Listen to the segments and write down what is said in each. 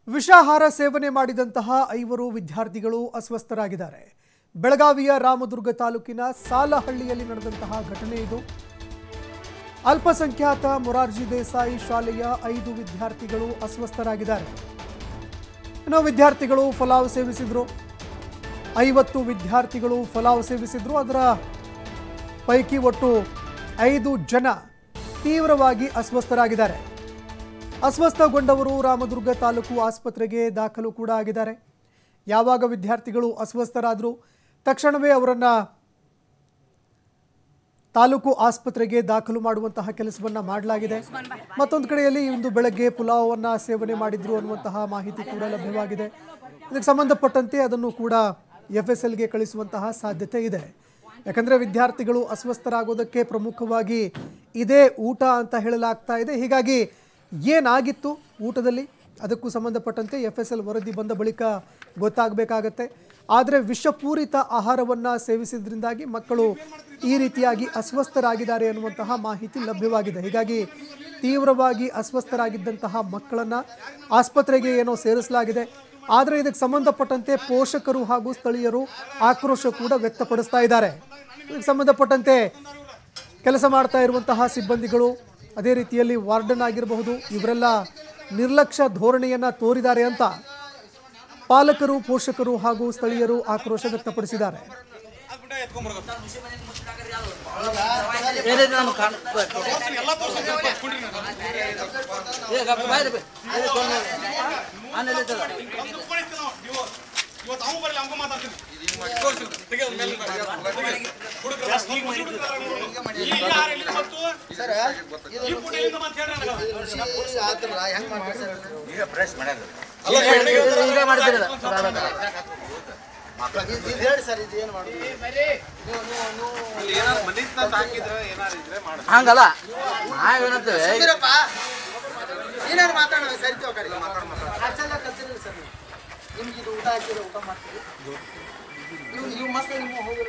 ವಿಷಾಹಾರ ಸೇವನೆ ಮಾಡಿದಂತಹ 5 ವಿದ್ಯಾರ್ಥಿಗಳು ಅಸ್ವಸ್ಥರಾಗಿದ್ದಾರೆ. ಬೆಳಗಾವಿಯ ರಾಮದುರ್ಗ ತಾಲೂಕಿನ ಸಾಲಹಳ್ಳಿಯಲ್ಲಿ ನಡೆದಂತಹ ಘಟನೆ ಇದು. ಅಲ್ಪಸಂಖ್ಯಾತ ಮೊರಾರ್ಜಿ ದೇಸಾಯಿ ಶಾಲೆಯ 5 ವಿದ್ಯಾರ್ಥಿಗಳು ಅಸ್ವಸ್ಥರಾಗಿದ್ದಾರೆ. ವಿದ್ಯಾರ್ಥಿಗಳು ಫಲಾವ್ ಸೇವಿಸಿದ್ರು. 50 ವಿದ್ಯಾರ್ಥಿಗಳು ಫಲಾವ್ ಸೇವಿಸಿದ್ರು. ಅದರ ಪೈಕಿ ಒಟ್ಟು 5 ಜನ ತೀವ್ರವಾಗಿ ಅಸ್ವಸ್ಥರಾಗಿದ್ದಾರೆ. ಅಸ್ವಸ್ಥಗೊಂಡವರು ರಾಮದುರ್ಗ ತಾಲೂಕು ಆಸ್ಪತ್ರೆಗೆ ದಾಖಲು ಕೂಡ ಆಗಿದ್ದಾರೆ. ಯಾವಾಗ ವಿದ್ಯಾರ್ಥಿಗಳು ಅಸ್ವಸ್ಥರಾದರು ತಕ್ಷಣವೇ ಅವರನ್ನು ತಾಲೂಕು ಆಸ್ಪತ್ರೆಗೆ ದಾಖಲು ಮಾಡುವಂತಹ ಕೆಲಸವನ್ನ ಮಾಡಲಾಗಿದೆ. ಮತ್ತೊಂದು ಕಡೆಯಲ್ಲಿ ಇಂದು ಬೆಳಗ್ಗೆ ಪುಲಾವನ್ನ ಸೇವನೆ ಮಾಡಿದ್ರು ಅನ್ನುವಂತಹ ಮಾಹಿತಿ ಕೂಡ ಲಭ್ಯವಾಗಿದೆ. ಇದಕ್ಕೆ ಸಂಬಂಧಪಟ್ಟಂತೆ ಅದನ್ನು ಕೂಡ FSLಗೆ ಕಳಿಸುವಂತಹ ಸಾಧ್ಯತೆ ಇದೆ. ಯಾಕಂದರೆ ವಿದ್ಯಾರ್ಥಿಗಳು ಅಸ್ವಸ್ಥರಾಗೋದಕ್ಕೆ ಪ್ರಮುಖವಾಗಿ ಇದೇ ಊಟ ಅಂತ ಹೇಳಲಾಗ್ತಾ ಇದೆ. ಹೀಗಾಗಿ ಏನಾಗಿತ್ತು ಊಟದಲ್ಲಿ ಅದಕ್ಕೂ ಸಂಬಂಧಪಟ್ಟಂತೆ FSL ವರದಿ ಬಂದ ಬಳಿಕ ಗೊತ್ತಾಗಬೇಕಾಗತ್ತೆ. ಆದರೆ ವಿಷಪೂರಿತ ಆಹಾರವನ್ನು ಸೇವಿಸಿದ್ರಿಂದಾಗಿ ಮಕ್ಕಳು ಈ ರೀತಿಯಾಗಿ ಅಸ್ವಸ್ಥರಾಗಿದ್ದಾರೆ ಅನ್ನುವಂತಹ ಮಾಹಿತಿ ಲಭ್ಯವಾಗಿದೆ. ಹೀಗಾಗಿ ತೀವ್ರವಾಗಿ ಅಸ್ವಸ್ಥರಾಗಿದ್ದಂತಹ ಮಕ್ಕಳನ್ನು ಆಸ್ಪತ್ರೆಗೆ ಏನೋ ಸೇರಿಸಲಾಗಿದೆ. ಆದರೆ ಇದಕ್ಕೆ ಸಂಬಂಧಪಟ್ಟಂತೆ ಪೋಷಕರು ಹಾಗೂ ಸ್ಥಳೀಯರು ಆಕ್ರೋಶ ಕೂಡ ವ್ಯಕ್ತಪಡಿಸ್ತಾ ಇದ್ದಾರೆ. ಇದಕ್ಕೆ ಸಂಬಂಧಪಟ್ಟಂತೆ ಕೆಲಸ ಮಾಡ್ತಾ ಇರುವಂತಹ ಸಿಬ್ಬಂದಿಗಳು, ಅದೇ ರೀತಿಯಲ್ಲಿ ವಾರ್ಡನ್ ಆಗಿರಬಹುದು, ಇವರೆಲ್ಲ ನಿರ್ಲಕ್ಷ್ಯ ಧೋರಣೆಯನ್ನು ತೋರಿದ್ದಾರೆ ಅಂತ ಪಾಲಕರು, ಪೋಷಕರು ಹಾಗೂ ಸ್ಥಳೀಯರು ಆಕ್ರೋಶ ವ್ಯಕ್ತಪಡಿಸಿದ್ದಾರೆ. ಹಂಗಲ್ಲ ನಾವೇನಂತೇವೆ ನಿಮ್ಗೆ ಇದು ಊಟ ಹಾಕಿದ್ರೆ ಊಟ ಮಾಡ್ತೀವಿ. ನೀವು ಮಕ್ಕಳು ನಿಮ್ಮ ಹೋಗಿಲ್ಲ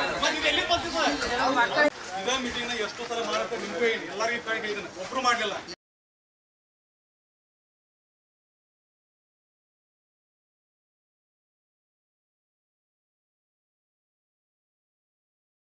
ಮೀಟಿಂಗ್ ಎಷ್ಟು ಸಲ ಮಾಡುತ್ತೆ ನಿಮ್ಗೆ ಎಲ್ಲರಿಗೂ ಒಬ್ರು ಮಾಡಲಿಲ್ಲ.